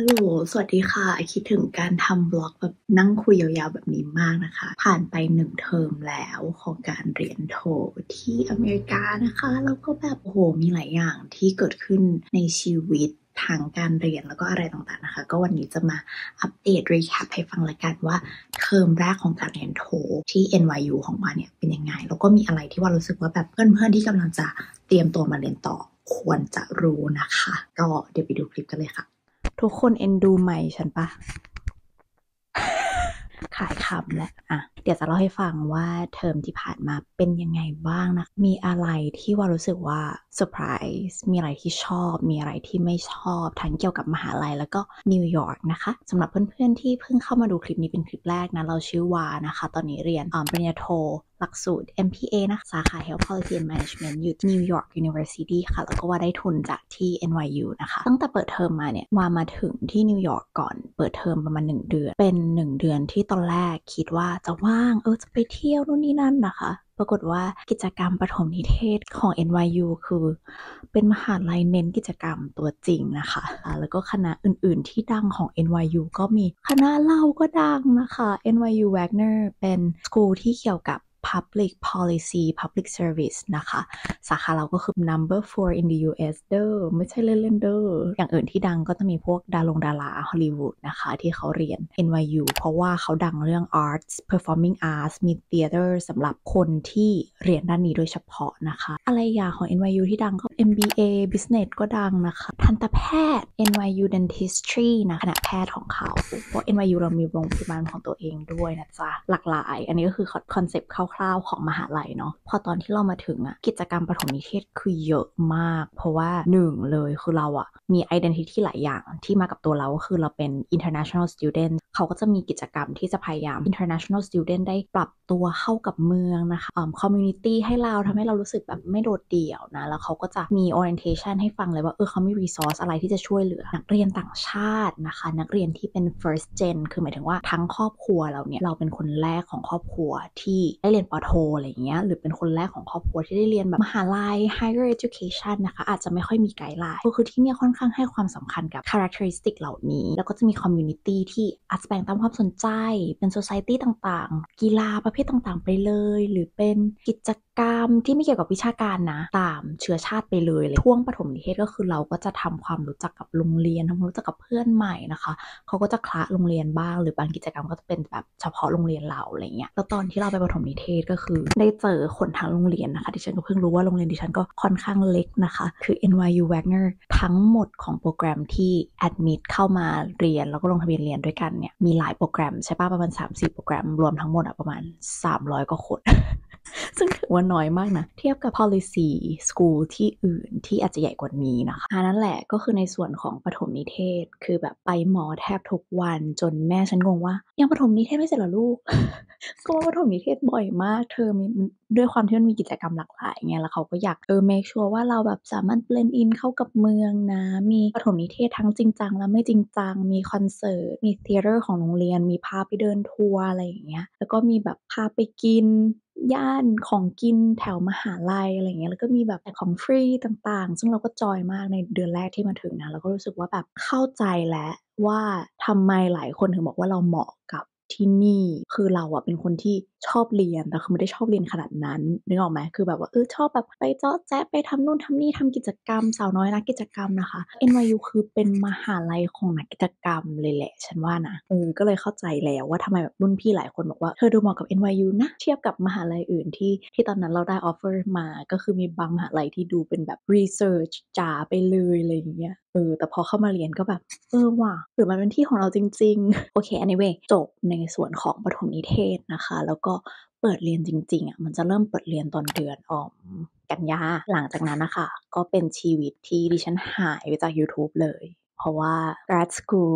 ฮัลโหลสวัสดีค่ะคิดถึงการทำบล็อกแบบนั่งคุยยาวๆแบบนี้มากนะคะผ่านไป1เทอมแล้วของการเรียนโทที่อเมริกานะคะแล้วก็แบบโอ้โหมีหลายอย่างที่เกิดขึ้นในชีวิตทางการเรียนแล้วก็อะไรต่างๆนะคะก็วันนี้จะมาอัปเดตรีแคปให้ฟังละกันว่าเทอมแรกของการเรียนโทที่ NYU ของวาเนี่ยเป็นยังไงแล้วก็มีอะไรที่ว่ารู้สึกว่าแบบเพื่อนๆที่กำลังจะเตรียมตัวมาเรียนต่อควรจะรู้นะคะก็เดี๋ยวไปดูคลิปกันเลยค่ะทุกคนเอ็นดูใหม่ฉันปะ ขายขำแหละเดี๋ยวจะเล่าให้ฟังว่าเทอมที่ผ่านมาเป็นยังไงบ้างนะมีอะไรที่ว่ารู้สึกว่าเซอร์ไพรส์มีอะไรที่ชอบมีอะไรที่ไม่ชอบทั้งเกี่ยวกับมหาลัยแล้วก็นิวยอร์กนะคะสำหรับเพื่อนๆที่เพิ่งเข้ามาดูคลิปนี้เป็นคลิปแรกนะเราชื่อวานะคะตอนนี้เรียนปริญญาโทหลักสูตร MPA นะสาขา Health Policy and Management อยู่ New York University ค่ะแล้วก็ว่าได้ทุนจากที่ NYU นะคะตั้งแต่เปิดเทอมมาเนี่ยว่ามาถึงที่นิวยอร์กก่อนเปิดเทอมประมาณ1เดือนเป็น1เดือนที่ตอนแรกคิดว่าจะว่างจะไปเที่ยวนู่นนี่นั่นนะคะปรากฏว่ากิจกรรมประถมนิเทศของ NYU คือเป็นมหาลัยเน้นกิจกรรมตัวจริงนะคะแล้วก็คณะอื่นๆที่ดังของ NYU ก็มีคณะเราก็ดังนะคะ NYU Wagner เป็นสกูลที่เกี่ยวกับ Public Policy Public Service นะคะสาขาเราก็คือ number 4 in the US เด้อไม่ใช่เล่นๆเด้ออย่างอื่นที่ดังก็จะมีพวกดาราฮอลลีวูดนะคะที่เขาเรียน NYU เพราะว่าเขาดังเรื่อง arts performing arts มี theater สำหรับคนที่เรียนด้านนี้โดยเฉพาะนะคะอะไรอย่างของ NYU ที่ดังก็ MBA Business ก็ดังนะคะทันตแพทย์ NYU Dentistry นะคณะแพทย์ของเขาเพราะ NYU เรามีโรงพยาบาลของตัวเองด้วยนะจ๊ะหลากหลายอันนี้ก็คือคอนเซปต์คร่าวๆของมหาลัยเนาะพอตอนที่เรามาถึงกิจกรรมประถมนิเทศคือเยอะมากเพราะว่า1เลยคือเรามี identity หลายอย่างที่มากับตัวเราก็คือเราเป็น international student เขาก็จะมีกิจกรรมที่จะพยายาม international student ได้ปรับตัวเข้ากับเมืองนะคะcommunity ให้เราทำให้เรารู้สึกแบบไม่โดดเดี่ยวนะแล้วเขาก็จะมี orientation ให้ฟังเลยว่าเขามี resource อะไรที่จะช่วยเหลือนักเรียนต่างชาตินะคะนักเรียนที่เป็น first gen คือหมายถึงว่าทั้งครอบครัวเราเนี่ยเราเป็นคนแรกของครอบครัวที่ได้เรียนป.โทอะไรอย่างเงี้ยหรือเป็นคนแรกของครอบครัวที่ได้เรียนแบบมหาลัย higher education นะคะอาจจะไม่ค่อยมีไกด์ไลน์ก็คือที่เนี่ยค่อนข้างให้ความสำคัญกับ characteristic เหล่านี้แล้วก็จะมี community ที่อาจจะแบ่งตามความสนใจเป็น society ต่างๆกีฬาประเภทต่างๆไปเลยหรือเป็นกิจกรรมที่ไม่เกี่ยวกับวิชาการนะตามเชื้อชาติไปเลยช่วงประถมนิเทศก็คือเราก็จะทำความรู้จักกับโรงเรียนทำความรู้จักกับเพื่อนใหม่นะคะเขาก็จะคละโรงเรียนบ้างหรือบางกิจกรรมก็จะเป็นแบบเฉพาะโรงเรียนเราอะไรเงี้ยแล้วตอนที่เราไปประถมนิเทศก็คือได้เจอคนทั้งโรงเรียนนะคะดิฉันก็เพิ่งรู้ว่าโรงเรียนดิฉันก็ค่อนข้างเล็กนะคะคือ NYU Wagner ทั้งหมดของโปรแกรมที่ admit เข้ามาเรียนแล้วก็ลงทะเบียนเรียนด้วยกันเนี่ยมีหลายโปรแกรมใช่ป่ะประมาณ 3-4 โปรแกรมรวมทั้งหมดประมาณ300กว่าคนซึ่งถือว่าน้อยมากนะเทียบกับ policy school ที่อื่นที่อาจจะใหญ่กว่านี้นะคะนั่นแหละก็คือในส่วนของประถมนิเทศคือแบบไปมอแทบทุกวันจนแม่ฉันงงว่ายังประถมนิเทศไม่เสร็จเหรอลูก ก็ว่าประถมนิเทศบ่อยมากเธอมีด้วยความที่มันมีกิจกรรมหลากหลายไงแล้วเขาก็อยากmake sure ว่าเราแบบสามารถ blend in เข้ากับเมืองนะมีประถมนิเทศทั้งจริงจังและไม่จริงจังมีคอนเสิร์ตมีเธียเตอร์ของโรงเรียนมีพาไปเดินทัวร์อะไรอย่างเงี้ยแล้วก็มีแบบพาไปกินย่านของกินแถวมหาลัยอะไรอย่างเงี้ยแล้วก็มีแบบของฟรีต่างๆซึ่งเราก็จอยมากในเดือนแรกที่มาถึงนะเราก็รู้สึกว่าแบบเข้าใจแล้วว่าทำไมหลายคนถึงบอกว่าเราเหมาะกับที่นี่คือเราเป็นคนที่ชอบเรียนแต่คือไม่ได้ชอบเรียนขนาดนั้นนึกออกไหมคือแบบว่าชอบแบบไปเจาะแจ๊ะไปทำนู่นทำนี่ทำกิจกรรมสาวน้อยนักกิจกรรมนะคะ NYU คือเป็นมหาลัยของนักกิจกรรมเลยแหละฉันว่านะก็เลยเข้าใจแล้วว่าทำไมแบบรุ่นพี่หลายคนบอกว่าเธอดูเหมาะกับ NYU นะเทียบกับมหาลัยอื่นที่ตอนนั้นเราได้ offer มาก็คือมีบางมหาลัยที่ดูเป็นแบบ research จ๋าไปเลยอะไรอย่างเงี้ยแต่พอเข้ามาเรียนก็แบบว่ะหรือมันเป็นที่ของเราจริงๆโอเค anyway จบในส่วนของประถมนิเทศนะคะแล้วก็เปิดเรียนจริงๆมันจะเริ่มเปิดเรียนตอนเดือนกันยาหลังจากนั้นนะคะก็เป็นชีวิตที่ดิฉันหายไปจาก YouTube เลยเพราะว่า grad school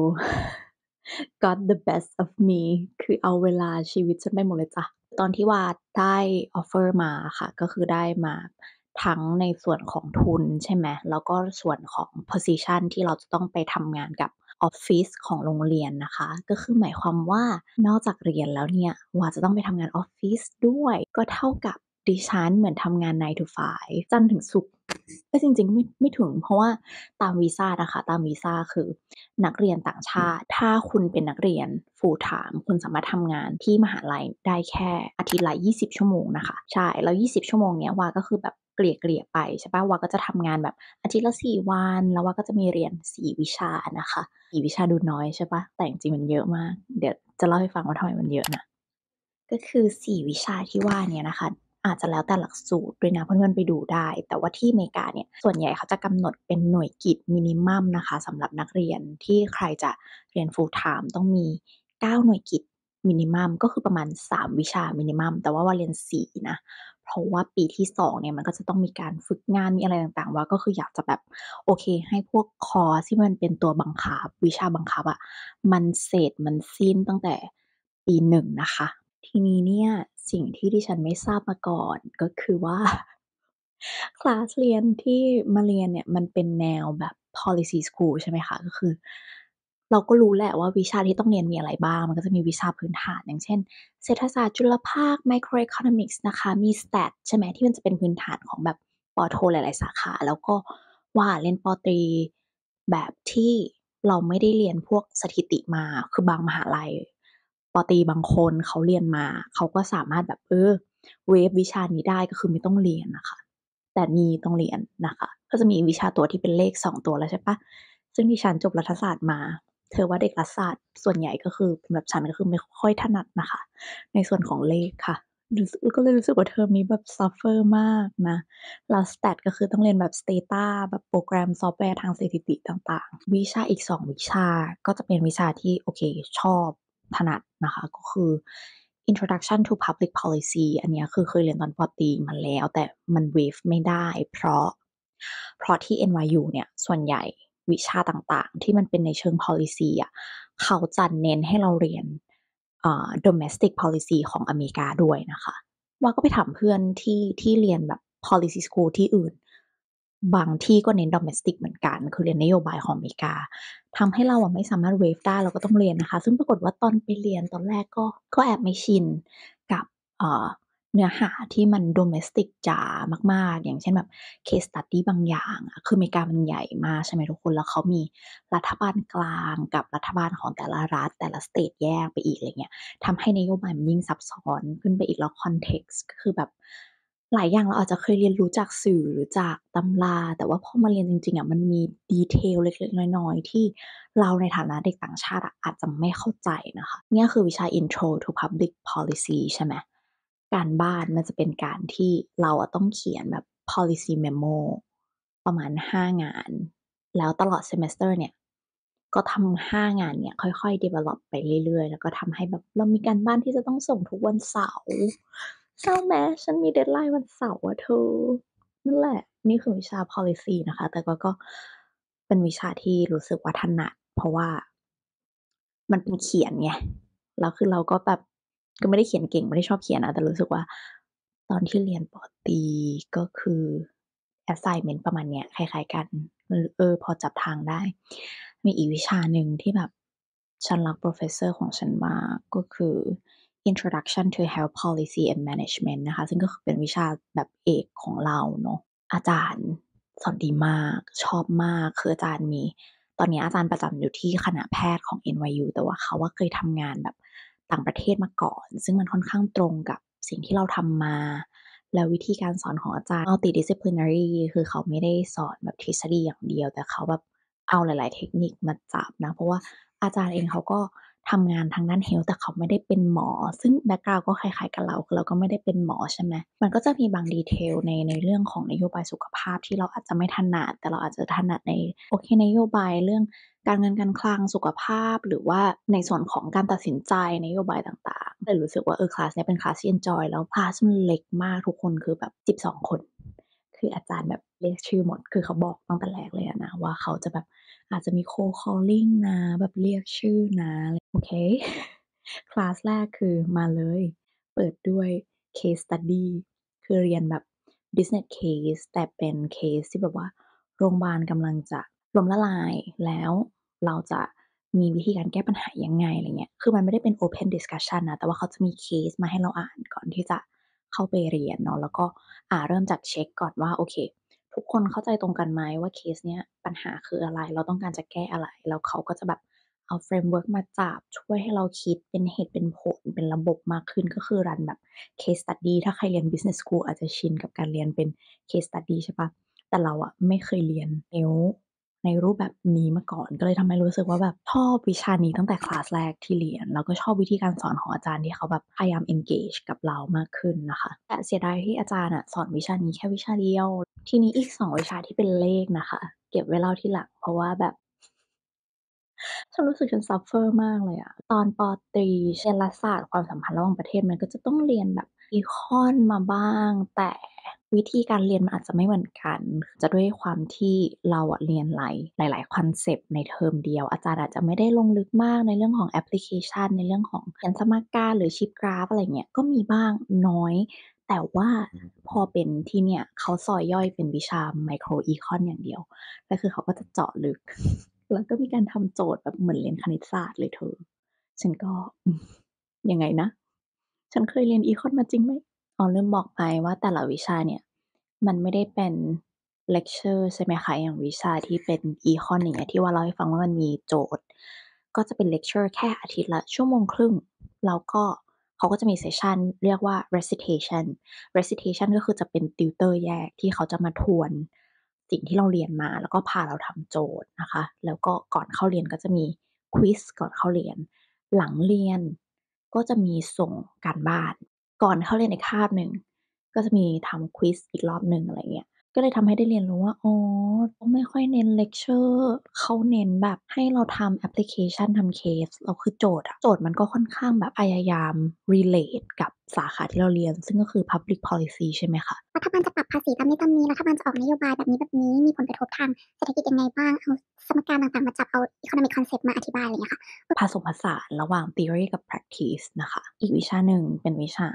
got the best of me คือเอาเวลาชีวิตฉันไปหมดเลยจ้ะตอนที่ว่าได้ offer มาค่ะก็คือได้มาทั้งในส่วนของทุนใช่ไหมแล้วก็ส่วนของ position ที่เราจะต้องไปทำงานกับออฟฟิศของโรงเรียนนะคะก็คือหมายความว่านอกจากเรียนแล้วเนี่ยว่าจะต้องไปทำงานออฟฟิศด้วยก็เท่ากับดิฉันเหมือนทำงาน9 to 5จันทร์ถึงศุกร์จริงๆไม่ถึงเพราะว่าตามวีซานะคะตามวีซาคือนักเรียนต่างชาติถ้าคุณเป็นนักเรียน full time คุณสามารถทำงานที่มหาลัยได้แค่อาทิตย์ละ20ชั่วโมงนะคะใช่แล้ว20ชั่วโมงเนี้ยวาก็คือแบบเกลี่ยไปใช่เปล่าวาก็จะทำงานแบบอาทิตย์ละ4วันแล้ววาก็จะมีเรียน4วิชานะคะ4วิชาดูน้อยใช่เปล่าแต่จริงๆมันเยอะมากเดี๋ยวจะเล่าให้ฟังว่าทำไมมันเยอะนะ ก็คือ4วิชาที่ว่าเนี่ยนะคะอาจจะแล้วแต่หลักสูตรด้วยนะเพื่อนๆไปดูได้แต่ว่าที่อเมริกาเนี่ยส่วนใหญ่เขาจะกำหนดเป็นหน่วยกิตมินิมัมนะคะสำหรับนักเรียนที่ใครจะเรียน full time ต้องมี9หน่วยกิตมินิมัมก็คือประมาณ3วิชามินิมัมแต่ว่าเรียน4นะเพราะว่าปีที่2เนี่ยมันก็จะต้องมีการฝึกงานมีอะไรต่างๆว่าก็คืออยากจะแบบโอเคให้พวกคอร์สที่มันเป็นตัวบังคับวิชาบังคับอะมันเสร็จมันสิ้นตั้งแต่ปี1นะคะ ทีนี้เนี่ยสิ่งที่ดิฉันไม่ทราบมาก่อนก็คือว่าคลาสเรียนที่มาเรียนเนี่ยมันเป็นแนวแบบ policy school ใช่ไหมคะก็คือเราก็รู้แหละว่าวิชาที่ต้องเรียนมีอะไรบ้างมันก็จะมีวิชาพื้นฐานอย่างเช่นเศรษฐศาสตร์จุลภาค microeconomics นะคะมี stat ใช่ไหมที่มันจะเป็นพื้นฐานของแบบปโทหลายๆสาขาแล้วก็ว่าเรียนปตรีแบบที่เราไม่ได้เรียนพวกสถิติมาคือบางมหาลัย ปตรีบางคนเขาเรียนมาเขาก็สามารถแบบเวฟวิชานี้ได้ก็คือไม่ต้องเรียนน่ะค่ะแต่นี่ต้องเรียนนะคะก็จะมีวิชาตัวที่เป็นเลข2ตัวแล้วใช่เปล่าซึ่งดิฉันจบรัฐศาสตร์มาเธอว่าเด็กรัฐศาสตร์ส่วนใหญ่ก็คือสำหรับฉันก็คือไม่ค่อยถนัดน่ะค่ะในส่วนของเลขค่ะก็เลยรู้สึกว่าเทอมนี้แบบ suffer มากนะแล้ว Stat ก็คือต้องเรียนแบบ Stata แบบโปรแกรมซอฟต์แวร์ทางสถิติต่างๆวิชาอีก2วิชาก็จะเป็นวิชาที่โอเคชอบ ถนัดนะคะก็คือ Introduction to Public Policy อันเนี้ยคือเคยเรียนตอนปตรีมาแล้วแต่มัน waive ไม่ได้เพราะที่ NYU เนี่ยส่วนใหญ่วิชาต่างๆที่มันเป็นในเชิง policy อะเขาจะเน้นให้เราเรียนdomestic policy ของอเมริกาด้วยนะคะว่าก็ไปถามเพื่อนที่เรียนแบบ policy school ที่อื่นบางที่ก็เน้น domestic เหมือนกันคือเรียนนโยบายของอเมริกา ทำให้เราอะไม่สามารถ waive ได้เราก็ต้องเรียนนะคะซึ่งปรากฏว่าตอนไปเรียนตอนแรกก็แอบไม่ชินกับเนื้อหาที่มัน domestic จ๋ามากๆอย่างเช่นแบบ case study บางอย่างอะคืออเมริกามันใหญ่มากใช่ไหมทุกคนแล้วเขามีรัฐบาลกลางกับรัฐบาลของแต่ละรัฐแต่ละสเตตแยกไปอีกอะไรเงี้ยทำให้นโยบายมันยิ่งซับซ้อนขึ้นไปอีกแล้ว context ก็คือแบบหลายอย่างเราอาจจะเคยเรียนรู้จากสื่อหรือจากตำราแต่ว่าพอมาเรียนจริงๆอะมันมี detail เล็กๆน้อยๆที่ เราในฐานะเด็กต่างชาติอะอาจจะไม่เข้าใจนะคะเนี่ยคือวิชา Intro to Public Policy ใช่ไหมการบ้านมันจะเป็นการที่เราอะต้องเขียนแบบ policy memo ประมาณ5งานแล้วตลอด semester เนี่ยก็ทำ5งานเนี่ยค่อยๆ develop ไปเรื่อยๆแล้วก็ทำให้แบบเรามีการบ้านที่จะต้องส่งทุกวันเสาร์เศร้าไหมฉันมี deadline วันเสาร์อะเธอ นั่นแหละนี่คือวิชา policy นะคะแต่ก็เป็นวิชาที่รู้สึกว่าถนัดเพราะว่ามันเป็นเขียนไงแล้วคือเราก็แบบก็ไม่ได้เขียนเก่งไม่ได้ชอบเขียนนะแต่รู้สึกว่าตอนที่เรียนปตรีก็คือ assignment ประมาณเนี้ยคล้ายๆกันพอจับทางได้มีอีกวิชาหนึ่งที่แบบฉันรักโพรเฟสเซอร์ของฉันมากก็คือ Introduction to Health Policy and Management นะคะซึ่งก็คือเป็นวิชาแบบเอกของเราเนาะ อาจารย์สอนดีมากชอบมากคืออาจารย์มีตอนนี้อาจารย์ประจำอยู่ที่คณะแพทย์ของ NYU แต่ว่าเขาอะเคยทำงานแบบต่างประเทศมาก่อนซึ่งมันค่อนข้างตรงกับสิ่งที่เราทำมาแล้ววิธีการสอนของอาจารย์ multidisciplinary คือเขาไม่ได้สอนแบบทฤษฎีอย่างเดียวแต่เขาแบบเอาหลายๆเทคนิคมาจับนะเพราะว่าอาจารย์เองเขาก็ทำงานทางด้าน health แต่เขาไม่ได้เป็นหมอซึ่งแบ็กกราวนด์ก็คล้ายๆกับเราคือเราก็ไม่ได้เป็นหมอใช่ไหมมันก็จะมีบาง detail ในเรื่องของนโยบายสุขภาพที่เราอาจจะไม่ถนัดแต่เราอาจจะถนัดในโอเคนโยบายเรื่องการเงินการคลังสุขภาพหรือว่าในส่วนของการตัดสินใจนโยบายต่างๆเลยรู้สึกว่าคลาสเนี้ยเป็นคลาสที่เอนจอยแล้วคลาสมันเล็กมากทุกคนคือแบบ12คนคืออาจารย์แบบเรียกชื่อหมดคือเขาบอกตั้งแต่แรกเลยอะนะว่าเขาจะแบบอาจจะมี cold calling นะแบบเรียกชื่อนะโอเคคลาสแรกคือมาเลยเปิดด้วย case study คือเรียนแบบ business case แต่เป็นเคสที่แบบว่าโรงพยาบาลกำลังจะล้มละลายแล้วเราจะมีวิธีการแก้ปัญหายังไงอะไรเงี้ยคือมันไม่ได้เป็น open discussion นะแต่ว่าเขาจะมีเคสมาให้เราอ่านก่อนที่จะเข้าไปเรียนเนาะแล้วก็เริ่มจากเช็กก่อนว่าโอเคทุกคนเข้าใจตรงกันไหมว่าเคสเนี้ยปัญหาคืออะไรเราต้องการจะแก้อะไรแล้วเขาก็จะแบบเอาเฟรมเวิร์กมาจับช่วยให้เราคิดเป็นเหตุเป็นผลเป็นระบบมากขึ้นก็คือรันแบบ case study ถ้าใครเรียน business school อาจจะชินกับการเรียนเป็น case study ใช่เปล่าแต่เราอะไม่เคยเรียนในรูปแบบนี้มาก่อนก็เลยทำให้รู้สึกว่าแบบชอบวิชานี้ตั้งแต่คลาสแรกที่เรียนแล้วก็ชอบวิธีการสอนของอาจารย์ที่เขาแบบพยายาม engage กับเรามากขึ้นนะคะแต่เสียดายที่อาจารย์อะสอนวิชานี้แค่วิชาเดียวทีนี้อีก2วิชาที่เป็นเลขนะคะเก็บไว้เล่าทีหลังเพราะว่าแบบ ฉันรู้สึกฉัน suffer มากเลยอะตอนปตรีเรียนรัฐศาสตร์ความสัมพันธ์ระหว่างประเทศมันก็จะต้องเรียนแบบ Econ มาบ้างแต่วิธีการเรียนมันอาจจะไม่เหมือนกันจะด้วยความที่เราอะเรียนหลายๆคอนเซปต์ในเทอมเดียวอาจารย์อาจจะไม่ได้ลงลึกมากในเรื่องของแอปพลิเคชันในเรื่องของเขียนสมการหรือชีตกราฟอะไรเงี้ยก็มีบ้างน้อยแต่ว่าพอเป็นที่เนี่ยเขาซอยย่อยเป็นวิชา Micro Econ อย่างเดียวแล้วคือเขาก็จะเจาะลึก แล้วก็มีการทำโจทย์แบบเหมือนเรียนคณิตศาสตร์เลยเธอ ฉันก็ยังไงนะ ฉันเคยเรียน Econ มาจริงไหมอ๋อลืมบอกไปว่าแต่ละวิชาเนี่ยมันไม่ได้เป็นเลกเชอร์ใช่ไหมคะอย่างวิชาที่เป็น Econ อย่างเงี้ยที่ว่าเล่าให้ฟังว่ามันมีโจทย์ก็จะเป็นเลกเชอร์แค่อาทิตย์ละชั่วโมงครึ่งแล้วก็เขาก็จะมีเซสชันเรียกว่า recitation ก็คือจะเป็นติวเตอร์แยกที่เขาจะมาทวนสิ่งที่เราเรียนมาแล้วก็พาเราทำโจทย์นะคะแล้วก็ก่อนเข้าเรียนก็จะมีควิซก่อนเข้าเรียนหลังเรียนก็จะมีส่งการบ้านก่อนเข้าเรียนอีกคาบหนึ่งก็จะมีทำควิซอีกรอบหนึ่งอะไรเงี้ยก็เลยทำให้ได้เรียนรู้ว่าอ๋อเขาไม่ค่อยเน้นเลกเชอร์เขาเน้นแบบให้เราทำแอปพลิเคชันทำเคสแล้วคือโจทย์มันก็ค่อนข้างแบบพยายาม relate กับสาขาที่เราเรียนซึ่งก็คือ Public Policy ใช่ไหมคะรัฐบาลจะปรับภาษีตามนี้ตามนี้รัฐบาลจะออกนโยบายแบบนี้แบบนี้มีผลกระทบทางเศรษฐกิจยังไงบ้างเอาสมการต่างๆมาจับเอา economic concept มาอธิบายอะไรอย่างเงี้ยค่ะผสมผสานระหว่าง theory กับ practice นะคะอีกวิชาหนึ่งเป็นวิชา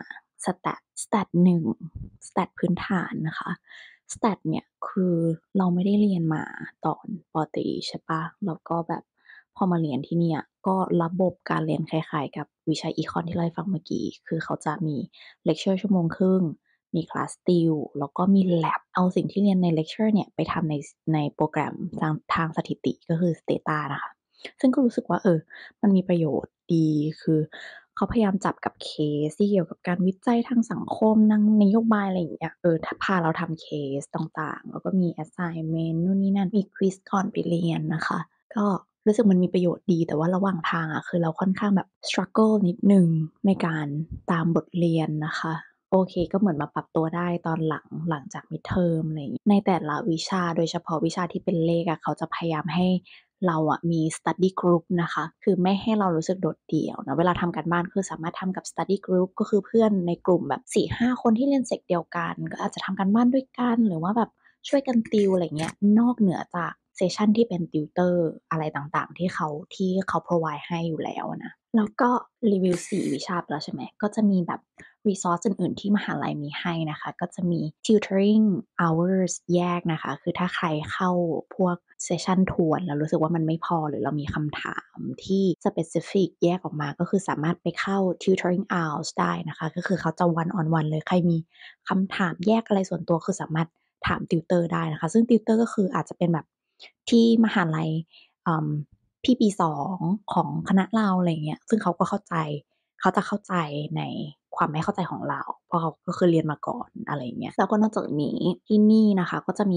stat 1 stat พื้นฐานนะคะ stat เนี่ยคือเราไม่ได้เรียนมาตอนปตรีใช่เปล่าแล้วก็แบบพอมาเรียนที่เนี่ยก็ระบบการเรียนคล้ายๆกับวิชา Econ ที่เล่าให้ฟังเมื่อกี้คือเขาจะมีเลกเชอร์ชั่วโมงครึ่งมีคลาสติวแล้วก็มี lab เอาสิ่งที่เรียนในเลกเชอร์เนี่ยไปทำในโปรแกรมทางสถิติก็คือ Stata นะคะ ซึ่งก็รู้สึกว่ามันมีประโยชน์ดีคือเขาพยายามจับกับเคสที่เกี่ยวกับการวิจัยทางสังคมทางนโยบายอะไรอย่างเงี้ยถ้าพาเราทำเคสต่างๆแล้วก็มี assignment นู่นนี่นั่นมีควิซก่อนไปเรียนนะคะก็รู้สึกมันมีประโยชน์ดีแต่ว่าระหว่างทางอะคือเราค่อนข้างแบบ struggle นิดหนึ่งในการตามบทเรียนนะคะโอเคก็เหมือนมาปรับตัวได้ตอนหลังจาก midterm อะไรอย่างงี้ในแต่ละวิชาโดยเฉพาะวิชาที่เป็นเลขอะเขาจะพยายามให้ เราอะมี study group นะคะคือไม่ให้เรารู้สึกโดดเดี่ยวนะเวลาทำการบ้านคือสามารถทำกับ study group ก็คือเพื่อนในกลุ่มแบบ4-5คนที่เรียนเซกเดียวกันก็อาจจะทำการบ้านด้วยกันหรือว่าแบบช่วยกันติวอะไรเงี้ยนอกเหนือจากเซสชันที่เป็นติวเตอร์อะไรต่างๆที่เขา provide ให้อยู่แล้วนะแล้วก็รีวิว4วิชาไปแล้วใช่ไหมก็จะมีแบบ resource อื่นๆที่มหาลัยมีให้นะคะก็จะมี tutoring hours แยกนะคะคือถ้าใครเข้าพวกเซสชันทวนแล้วรู้สึกว่ามันไม่พอหรือเรามีคำถามที่ specific แยกออกมาก็คือสามารถไปเข้า tutoring hours ได้นะคะก็คือเขาจะ one on one เลยใครมีคำถามแยกอะไรส่วนตัวคือสามารถถามติวเตอร์ได้นะคะซึ่งติวเตอร์ก็คืออาจจะเป็นแบบที่มหาลัยพี่ปี2ของคณะเราอะไรเงี้ยซึ่งเขาก็เข้าใจ เขาจะเข้าใจในความไม่เข้าใจของเราเพราะเขาก็คือเรียนมาก่อนอะไรอย่างเงี้ยแล้วก็นอกจากนี้ที่นี่นะคะก็จะมี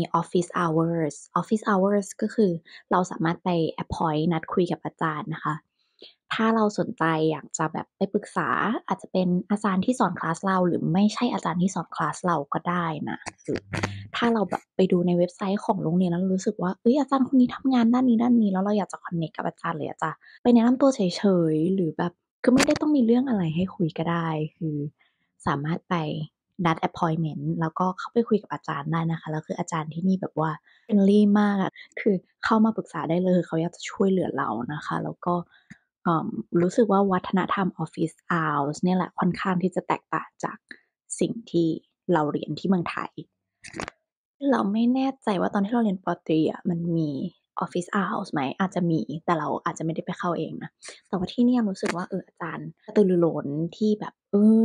office hours ก็คือเราสามารถไป appoint นัดคุยกับอาจารย์นะคะถ้าเราสนใจอยากจะแบบไปปรึกษาอาจจะเป็นอาจารย์ที่สอนคลาสเราหรือไม่ใช่อาจารย์ที่สอนคลาสเราก็ได้นะถ้าเราแบบไปดูในเว็บไซต์ของโรงเรียนแล้วรู้สึกว่าอาจารย์คนนี้ทำงานด้านนี้แล้วเราอยากจะคอนเนคกับอาจารย์หรืออยากจะไปแนะนำตัวเฉยๆหรือแบบ คือไม่ได้ต้องมีเรื่องอะไรให้คุยก็ได้คือสามารถไปนัด appointment แล้วก็เข้าไปคุยกับอาจารย์ได้นะคะแล้วคืออาจารย์ที่นี่แบบว่า friendly มากอะคือเข้ามาปรึกษาได้เลยเขาอยากจะช่วยเหลือเรานะคะแล้วก็รู้สึกว่าวัฒนธรรม Office Hours เนี่ยแหละค่อนข้างที่จะแตกต่างจากสิ่งที่เราเรียนที่เมืองไทย เราไม่แน่ใจว่าตอนที่เราเรียนปตรีอะมันมี Office Hours ไหมอาจจะมีแต่เราอาจจะไม่ได้ไปเข้าเองนะแต่ว่าที่เนี่ยรู้สึกว่าอาจารย์กระตือรือร้นที่แบบ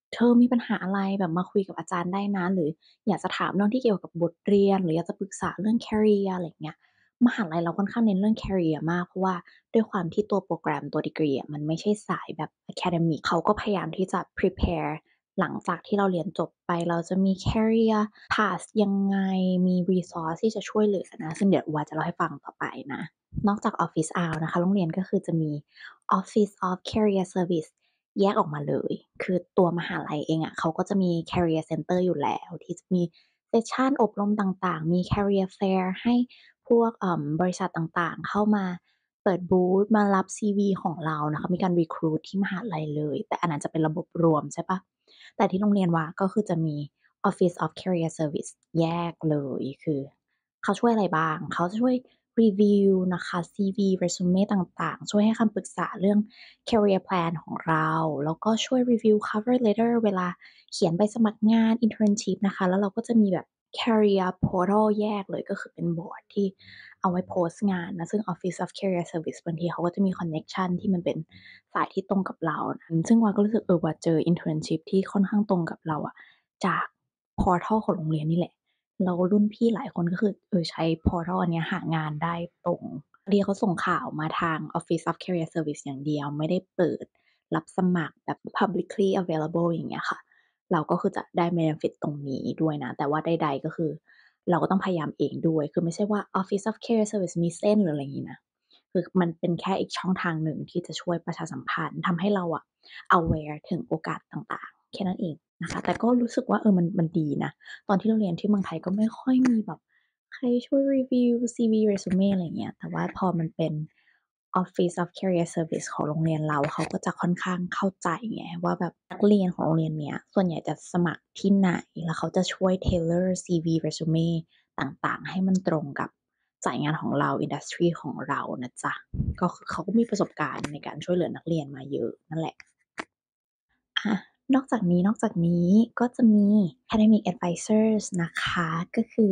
เธอมีปัญหาอะไรแบบมาคุยกับอาจารย์ได้นะหรืออยากจะถามเรื่องที่เกี่ยวกับบทเรียนหรืออยากจะปรึกษาเรื่อง career อะไรอย่างเงี้ยมหาลัยเราค่อนข้างเน้นเรื่อง career มากเพราะว่าด้วยความที่ตัวโปรแกรมตัวดีกรีอะมันไม่ใช่สายแบบ academic เขาก็พยายามที่จะ prepare หลังจากที่เราเรียนจบไปเราจะมี career path ยังไงมี resource ที่จะช่วยเหลือนะซึ่งเดี๋ยววาจะเล่าให้ฟังต่อไปนะนอกจาก Office Hour นะคะโรงเรียนก็คือจะมี Office of Career Service แยกออกมาเลย คือตัวมหาลัยเองอะเขาก็จะมี Career Center อยู่แล้วที่จะมีเซสชันอบรมต่างๆ มี Career Fair ให้พวกบริษัทต่างๆ เข้ามาเปิดบูธมารับ CV ของเรานะคะมีการ recruit ที่มหาลัยเลย แต่อันนั้นจะเป็นระบบรวมใช่เปล่าแต่ที่โรงเรียนวาก็คือจะมี Office of Career Service แยกเลยคือเขาช่วยอะไรบ้าง เขาจะช่วยรีวิวนะคะ CV resume ต่างๆ ช่วยให้คำปรึกษาเรื่อง career plan ของเราแล้วก็ช่วยรีวิว cover letter เวลาเขียนใบสมัครงาน internship นะคะแล้วเราก็จะมีแบบ career portal แยกเลยก็คือเป็นบอร์ดที่เอาไว้โพสต์งานนะซึ่ง Office of Career Service บางทีเขาก็จะมี connection ที่มันเป็นสายที่ตรงกับเราซึ่งวาก็รู้สึกวาเจอ internship ที่ค่อนข้างตรงกับเราอะจาก portal ของโรงเรียนนี่แหละแล้วรุ่นพี่หลายคนก็คือใช้ portal อันเนี้ยหางานได้ตรง เรียเขาส่งข่าวมาทาง Office of Career Service อย่างเดียวไม่ได้เปิดรับสมัครแบบ publicly available อย่างเงี้ยค่ะเราก็คือจะได้ benefit ตรงนี้ด้วยนะแต่ว่าใดๆก็คือเราก็ต้องพยายามเองด้วยคือไม่ใช่ว่า Office of Career Service มีเส้นหรืออะไรงี้นะคือมันเป็นแค่อีกช่องทางหนึ่งที่จะช่วยประชาสัมพันธ์ทำให้เราอะ aware ถึงโอกาสต่างๆแค่นั้นเองนะคะแต่ก็รู้สึกว่ามันดีนะตอนที่เราเรียนที่เมืองไทยก็ไม่ค่อยมีแบบ ใครช่วยรีวิว CV resume อะไรเงี้ยแต่ว่าพอมันเป็น Office of Career Service ของโรงเรียนเราเขาก็จะค่อนข้างเข้าใจไงว่าแบบนักเรียนของโรงเรียนเนี้ยส่วนใหญ่จะสมัครที่ไหนแล้วเขาจะช่วย tailor CV resume ต่างๆให้มันตรงกับสายงานของเรา industry ของเรานะจ๊ะก็คือเขาก็มีประสบการณ์ในการช่วยเหลือนักเรียนมาเยอะนั่นแหละ อะนอกจากนี้ก็จะมี Academic Advisors นะคะก็คือ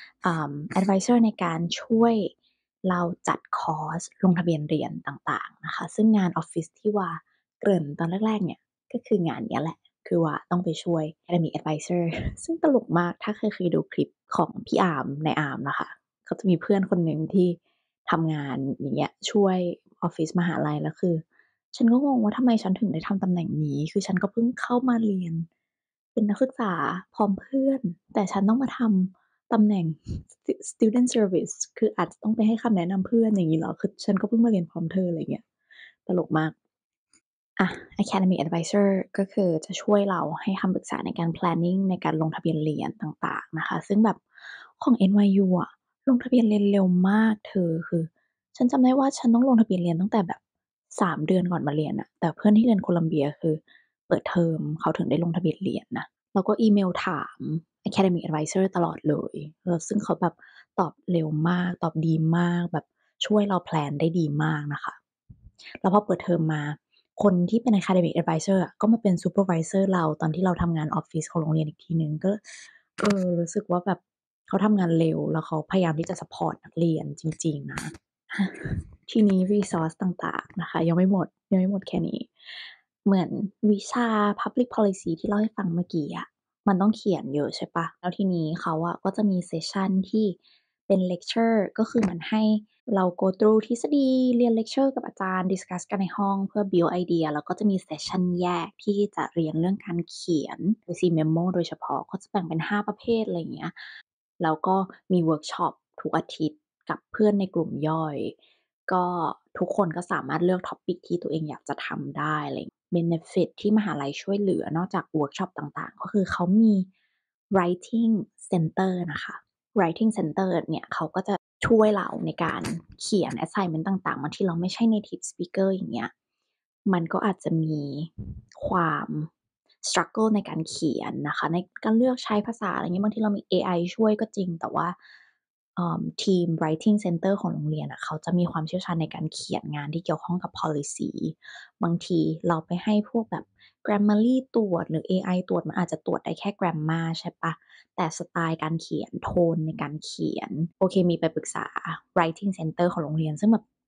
Advisor ในการช่วยเราจัดคอร์สลงทะเบียนเรียนต่างๆนะคะซึ่งงานออฟฟิศที่ว่าเกริ่นตอนแรกๆเนี่ยก็คืองานเนี้ยแหละคือว่าต้องไปช่วย Academic Advisor ซึ่งตลกมากถ้าเคยดูคลิปของพี่อาร์มในอาร์มนะคะเขาจะมีเพื่อนคนหนึ่งที่ทำงานอย่างเงี้ยช่วยออฟฟิศมหาลัยแล้วคือ ฉันก็งงว่าทำไมฉันถึงได้ทำตำแหน่งนี้ คือฉันก็เพิ่งเข้ามาเรียนเป็นนักศึกษาพร้อมเพื่อน แต่ฉันต้องมาทำตำแหน่ง student service คืออาจจะต้องไปให้คำแนะนำเพื่อนอย่างงี้เหรอคือฉันก็เพิ่งมาเรียนพร้อมเธออะไรเงี้ยตลกมาก Academic Advisor ก็คือจะช่วยเราให้คำปรึกษาในการ planning ในการลงทะเบียนเรียนต่างๆนะคะซึ่งแบบของ NYU อะลงทะเบียนเรียนเร็วมากเธอคือฉันจำได้ว่าฉันต้องลงทะเบียนเรียนตั้งแต่แบบ3เดือนก่อนมาเรียนอะแต่เพื่อนที่เรียนโคลัมเบียคือเปิดเทอมเขาถึงได้ลงทะเบียนเรียนนะแล้วก็อีเมลถาม Academic Advisor ตลอดเลยซึ่งเขาแบบตอบเร็วมากตอบดีมากแบบช่วยเราแพลนได้ดีมากนะคะแล้วพอเปิดเทอมมา คนที่เป็น Academic Advisor อะก็มาเป็น Supervisor เราตอนที่เราทำงานออฟฟิศของโรงเรียนอีกทีหนึ่งก็รู้สึกว่าแบบเขาทำงานเร็วแล้วเขาพยายามที่จะซัปพอร์ตนักเรียนจริงๆนะทีนี้ resource ต่างๆนะคะยังไม่หมดแค่นี้เหมือนวิชา Public Policy ที่เล่าให้ฟังเมื่อกี้อะมันต้องเขียนเยอะใช่เปล่าแล้วทีนี้เขาอะก็จะมีเซสชันที่เป็น lecture ก็คือเหมือนให้เรา go through ทฤษฎีเรียน lecture กับอาจารย์ discuss กันในห้องเพื่อ build ไอเดียแล้วก็จะมีเซสชันแยกที่จะเรียนเรื่องการเขียน Policy Memo โดยเฉพาะเขาจะแบ่งเป็น5ประเภทอะไรอย่างเงี้ยแล้วก็มีเวิร์กช็อปทุกอาทิตย์กับเพื่อนในกลุ่มย่อย ก็ทุกคนก็สามารถเลือก topic ที่ตัวเองอยากจะทำได้อะไร benefit ที่มหาลัยช่วยเหลือนอกจากเวิร์กช็อปต่างๆก็คือเขามี writing center นะคะ writing center เนี่ยเขาก็จะช่วยเราในการเขียน assignment ต่างๆบางทีเราไม่ใช่ native speaker อย่างเงี้ยมันก็อาจจะมีความ struggle ในการเขียนนะคะในการเลือกใช้ภาษาอะไรเงี้ยบางทีเรามีเอไอช่วยก็จริงแต่ว่าทีม writing center ของโรงเรียนอะเขาจะมีความเชี่ยวชาญในการเขียนงานที่เกี่ยวข้องกับ policy บางทีเราไปให้พวกแบบ Grammarly ตรวจหรือเอไอตรวจมันอาจจะตรวจได้แค่ grammar ใช่เปล่าแต่สไตล์การเขียนโทนในการเขียนโอเคมีไปปรึกษา writing center ของโรงเรียนซึ่งแบบ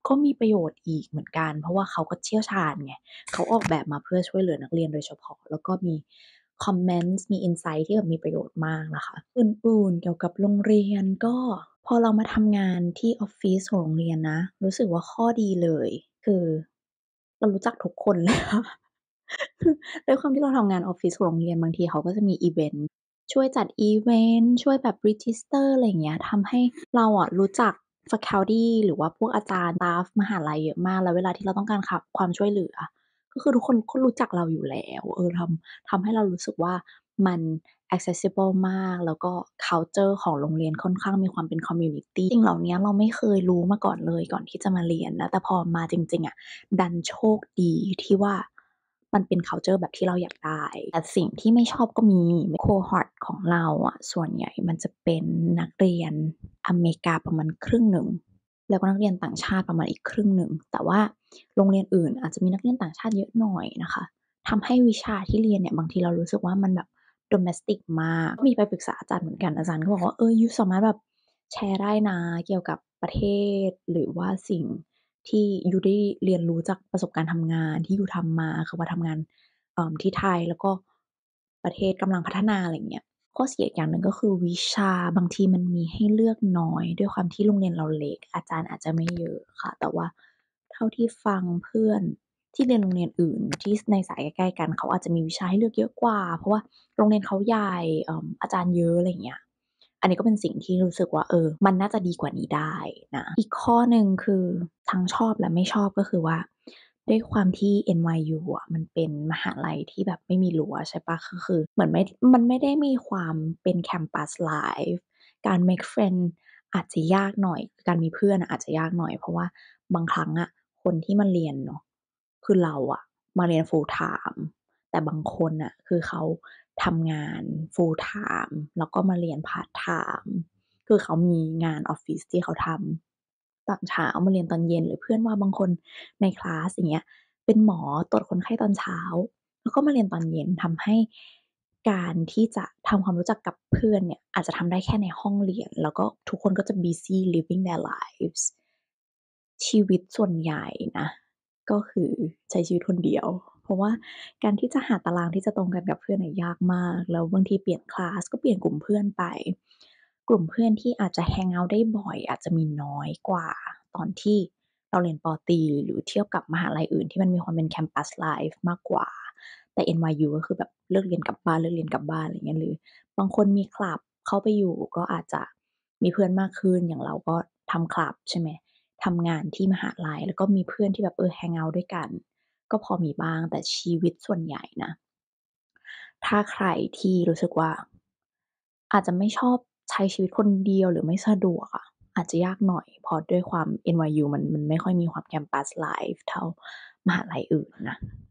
ก็มีประโยชน์อีกเหมือนกันเพราะว่าเขาก็เชี่ยวชาญไงเขาออกแบบมาเพื่อช่วยเหลือนักเรียนโดยเฉพาะแล้วก็มีคอมเมนต์มีอินไซต์ที่แบบมีประโยชน์มากนะคะอื่นๆเกี่ยวกับโรงเรียนก็พอเรามาทำงานที่ออฟฟิศของโรงเรียนนะรู้สึกว่าข้อดีเลยคือเรารู้จักทุกคนเลยค่ะคือด้วยความที่เราทำงานออฟฟิศของโรงเรียนบางทีเขาก็จะมีอิเวนต์ ช่วยจัดอีเวนต์ช่วยแบบ register อะไรอย่างเงี้ยทำให้เราอะรู้จัก faculty หรือว่าพวกอาจารย์สตาฟมหาลัยเยอะมากแล้วเวลาที่เราต้องการความช่วยเหลือก็คือทุกคนก็รู้จักเราอยู่แล้วทำให้เรารู้สึกว่ามัน accessible มากแล้วก็คัลเชอร์ของโรงเรียนค่อนข้างมีความเป็นคอมมิวนิตีสิ่งเหล่าเนี้ยเราไม่เคยรู้มาก่อนเลยก่อนที่จะมาเรียนนะแต่พอมาจริงๆอะดันโชคดีที่ว่ามันเป็นคัลเชอร์แบบที่เราอยากได้แต่สิ่งที่ไม่ชอบก็มี cohort ของเราอะส่วนใหญ่มันจะเป็นนักเรียนอเมริกาประมาณครึ่งหนึ่งแล้วก็นักเรียนต่างชาติประมาณอีกครึ่งหนึ่งแต่ว่าโรงเรียนอื่นอาจจะมีนักเรียนต่างชาติเยอะหน่อยนะคะทำให้วิชาที่เรียนเนี่ยบางทีเรารู้สึกว่ามันแบบ domestic มากก็มีไปปรึกษาอาจารย์เหมือนกันอาจารย์ก็บอกว่ายูสามารถแบบแชร์ได้นะเกี่ยวกับประเทศหรือว่าสิ่งที่ยูได้เรียนรู้จากประสบการณ์ทำงานที่ยูทำมาคือมาทำงานที่ไทยแล้วก็ประเทศกำลังพัฒนาอะไรอย่างเงี้ยข้อเสียอีกอย่างหนึ่งก็คือวิชาบางทีมันมีให้เลือกน้อยด้วยความที่โรงเรียนเราเล็กอาจารย์อาจจะไม่เยอะค่ะแต่ว่าเท่าที่ฟังเพื่อนที่เรียนโรงเรียนอื่นที่ในสายใกล้ๆกันเขาอาจจะมีวิชาให้เลือกเยอะกว่าเพราะว่าโรงเรียนเขาใหญ่อาจารย์เยอะอะไรอย่างเงี้ย อันนี้ก็เป็นสิ่งที่รู้สึกว่ามันน่าจะดีกว่านี้ได้นะอีกข้อหนึ่งคือทั้งชอบและไม่ชอบก็คือว่าด้วยความที่ NYU อะมันเป็นมหาลัยที่แบบไม่มีรั้วใช่เปล่าก็คือเหมือนมันไม่ได้มีความเป็น Campus Life การ make friend อาจจะยากหน่อยการมีเพื่อนอะอาจจะยากหน่อยเพราะว่าบางครั้งอะคนที่มาเรียนเนาะคือเราอะมาเรียน full time แต่บางคนน่ะคือเขาทำงาน full time แล้วก็มาเรียน part time คือเขามีงานออฟฟิศที่เขาทำตอนเช้ามาเรียนตอนเย็นหรือเพื่อนว่าบางคนในคลาสอย่างเงี้ยเป็นหมอตรวจคนไข้ตอนเช้าแล้วก็มาเรียนตอนเย็นทำให้การที่จะทำความรู้จักกับเพื่อนเนี่ยอาจจะทำได้แค่ในห้องเรียนแล้วก็ทุกคนก็จะ busy living their lives ชีวิตส่วนใหญ่นะก็คือใช้ชีวิตคนเดียวเพราะว่าการที่จะหาตารางที่จะตรงกันกับเพื่อนน่ะยากมากแล้วบางทีเปลี่ยนคลาสก็เปลี่ยนกลุ่มเพื่อนไปกลุ่มเพื่อนที่อาจจะแฮงเอาต์ได้บ่อยอาจจะมีน้อยกว่าตอนที่เราเรียนปตรีหรือเทียบกับมหาลัยอื่นที่มันมีความเป็น Campus Life มากกว่าแต่ NYU ก็คือแบบเลิกเรียนกลับบ้านเลิกเรียนกลับบ้านอะไรอย่างเงี้ยหรือบางคนมีคลับเข้าไปอยู่ก็อาจจะมีเพื่อนมากขึ้นอย่างเราก็ทำคลับใช่ไหม ทำงานที่มหาลัยแล้วก็มีเพื่อนที่แบบแฮงเอาต์ด้วยกันก็พอมีบ้างแต่ชีวิตส่วนใหญ่นะถ้าใครที่รู้สึกว่าอาจจะไม่ชอบใช้ชีวิตคนเดียวหรือไม่สะดวกอะอาจจะยากหน่อยเพราะด้วยความ NYU มันไม่ค่อยมีความ Campus Life เท่ามหาลัยอื่นนะ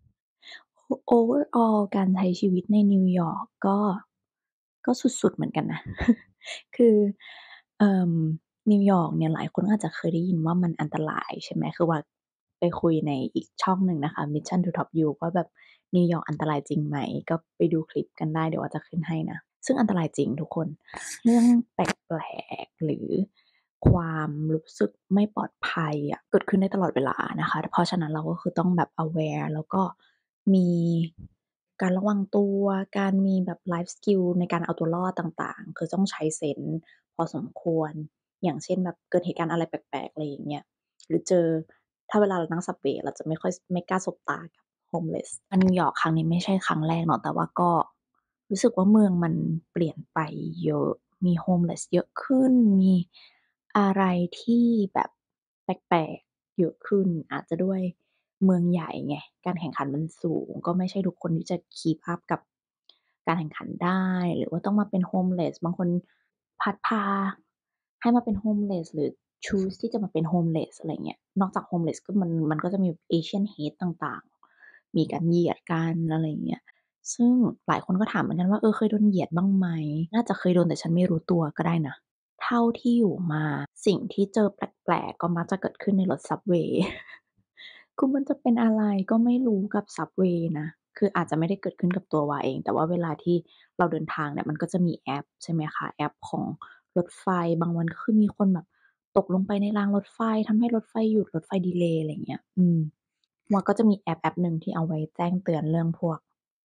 overall การใช้ชีวิตในนิวยอร์กก็สุดๆเหมือนกันนะ คือเอ่อนิวยอร์กเนี่ยหลายคนก็อาจจะเคยได้ยินว่ามันอันตรายใช่ไหมคือว่าไปคุยในอีกช่องหนึ่งนะคะ Mission to Top You ว่าแบบนิวยอร์กอันตรายจริงไหมก็ไปดูคลิปกันได้เดี๋ยวว่าจะขึ้นให้นะซึ่งอันตรายจริงทุกคนเรื่องแปลกๆหรือความรู้สึกไม่ปลอดภัยอะเกิดขึ้นได้ตลอดเวลานะคะเพราะฉะนั้นเราก็คือต้องแบบ aware แล้วก็มีการระวังตัวการมีแบบ life skill ในการเอาตัวรอดต่างๆคือต้องใช้เซนส์พอสมควรอย่างเช่นแบบเกิดเหตุการณ์อะไรแปลกๆอะไรอย่างเงี้ยหรือเจอถ้าเวลาเรานั่ง Subway เราจะไม่กล้าสบตากับ homeless มานิวยอร์กครั้งนี้ไม่ใช่ครั้งแรกเนาะแต่ว่าก็รู้สึกว่าเมืองมันเปลี่ยนไปเยอะมี homeless เยอะขึ้นมีอะไรที่แบบแปลกๆเยอะขึ้นอาจจะด้วย เมืองใหญ่ไงการแข่งขันมันสูงก็ไม่ใช่ทุกคนที่จะ keep up กับการแข่งขันได้หรือว่าต้องมาเป็น homeless บางคนพัดพาให้มาเป็น homeless หรือ choose ที่จะมาเป็น homeless อะไรเงี้ยนอกจาก homeless ก็มันก็จะมี Asian hate ต่างๆมีการเหยียดกันอะไรอย่างเงี้ยซึ่งหลายคนก็ถามเหมือนกันว่าเคยโดนเหยียดบ้างไหมน่าจะเคยโดนแต่ฉันไม่รู้ตัวก็ได้นะเท่าที่อยู่มาสิ่งที่เจอแปลกๆก็มักจะเกิดขึ้นในรถ Subway คือมันจะเป็นอะไรก็ไม่รู้กับ Subway นะคืออาจจะไม่ได้เกิดขึ้นกับตัววาเองแต่ว่าเวลาที่เราเดินทางเนี่ยมันก็จะมีแอปใช่ไหมคะแอปของรถไฟบางวันก็คือมีคนแบบตกลงไปในรางรถไฟทำให้รถไฟหยุดรถไฟดีเลย์อะไรเงี้ยมันก็จะมีแอปหนึ่งที่เอาไว้แจ้งเตือนเรื่องพวก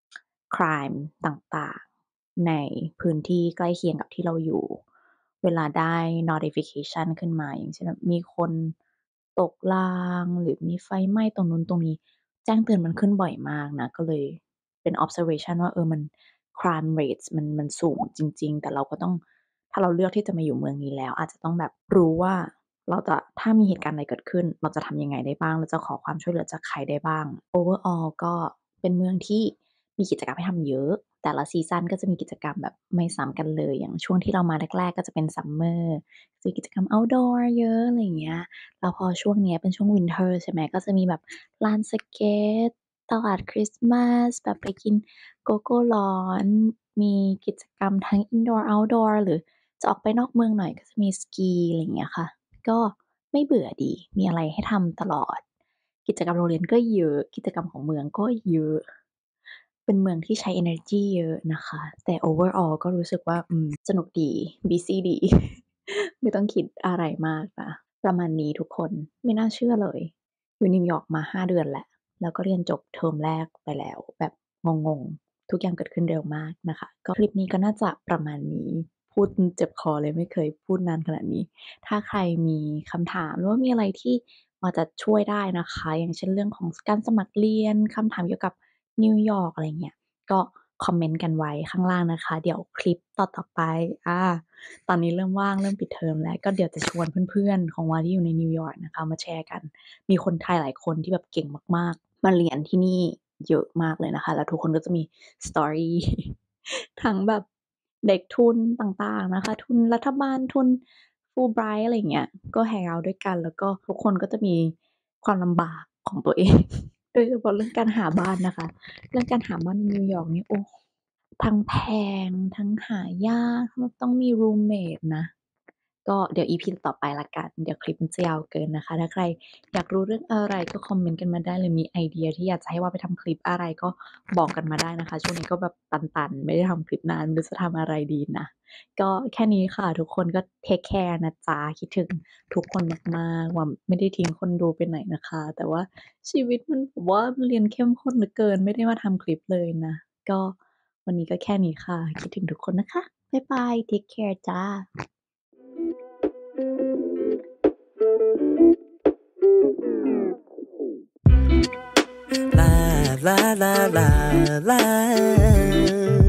crime ต่างๆในพื้นที่ใกล้เคียงกับที่เราอยู่เวลาได้ notification ขึ้นมาอย่างเช่นแบบมีคนตกรางหรือมีไฟไหม้ตรงนู้นตรงนี้แจ้งเตือนมันขึ้นบ่อยมากนะก็เลยเป็น observation ว่ามัน crime rates มันสูงจริงๆแต่เราก็ต้องถ้าเราเลือกที่จะมาอยู่เมืองนี้แล้วอาจจะต้องแบบรู้ว่าเราจะถ้ามีเหตุการณ์อะไรเกิดขึ้นเราจะทำยังไงได้บ้างเราจะขอความช่วยเหลือจากใครได้บ้าง overall ก็เป็นเมืองที่มีกิจกรรมให้ทำเยอะแต่ละซีซันก็จะมีกิจกรรมแบบไม่ซ้ำกันเลยอย่างช่วงที่เรามาแรกๆก็จะเป็น summer จะมีกิจกรรม outdoor เยอะอะไรอย่างเงี้ยแล้วพอช่วงเนี้ยเป็นช่วง winter ใช่ไหมก็จะมีแบบลานสเกตตลาดคริสต์มาสแบบไปกินโกโก้ร้อนมีกิจกรรมทั้ง indoor outdoor หรือจะออกไปนอกเมืองหน่อยก็จะมีสกีอะไรอย่างเงี้ยค่ะก็ไม่เบื่อดีมีอะไรให้ทำตลอดกิจกรรมโรงเรียนก็เยอะกิจกรรมของเมืองก็เยอะเป็นเมืองที่ใช้เอเนอร์จีเยอะนะคะแต่ overall ก็รู้สึกว่าสนุกดี busy ดีไม่ต้องคิดอะไรมากนะประมาณนี้ทุกคนไม่น่าเชื่อเลยอยู่นิวยอร์กมา5เดือนแล้วก็เรียนจบเทอมแรกไปแล้วแบบงงๆทุกอย่างเกิดขึ้นเร็วมากนะคะก็คลิปนี้ก็น่าจะประมาณนี้พูดเจ็บคอเลยไม่เคยพูดนานขนาดนี้ถ้าใครมีคำถามหรือว่ามีอะไรที่พอจะช่วยได้นะคะอย่างเช่นเรื่องของการสมัครเรียนคำถามเกี่ยวกับนิวยอร์กอะไรเงี้ยก็คอมเมนต์กันไว้ข้างล่างนะคะเดี๋ยวคลิปต่อๆไปตอนนี้เริ่มว่างเริ่มปิดเทอมแล้วก็เดี๋ยวจะชวนเพื่อนๆของวาที่อยู่ในนิวยอร์กนะคะมาแชร์กันมีคนไทยหลายคนที่แบบเก่งมากๆมาเรียนที่นี่เยอะมากเลยนะคะแล้วทุกคนก็จะมี story ทั้งแบบเด็กทุนต่างๆนะคะทุนรัฐบาลทุน Fulbright อะไรอย่างเงี้ยก็แฮงเอาต์ด้วยกันแล้วก็ทุกคนก็จะมีความลำบากของตัวเอง โดยเฉพาะเรื่องการหาบ้านนะคะเรื่องการหาบ้านในนิวยอร์กนี่โอ้ทั้งแพงทั้งหายากต้องมีรูมเมทนะก็เดี๋ยว EP ต่อไปละกันเดี๋ยวคลิปมันจะยาวเกินนะคะถ้าใครอยากรู้เรื่องอะไรก็คอมเมนต์กันมาได้เลยมีไอเดียที่อยากจะให้ว่าไปทำคลิปอะไรก็บอกกันมาได้นะคะช่วงนี้ก็แบบตันๆไม่ได้ทำคลิปนานไม่รู้จะทำอะไรดีนะก็แค่นี้ค่ะทุกคนก็เทคแคร์นะจ๊ะคิดถึงทุกคนมากๆว่าไม่ได้ทิ้งคนดูไปไหนนะคะแต่ว่าชีวิตมันแบบว่าเรียนเข้มข้นเหลือเกินไม่ได้มาทำคลิปเลยนะก็วันนี้ก็แค่นี้ค่ะคิดถึงทุกคนนะคะบ๊ายบายเทคแคร์จ้า La la la la la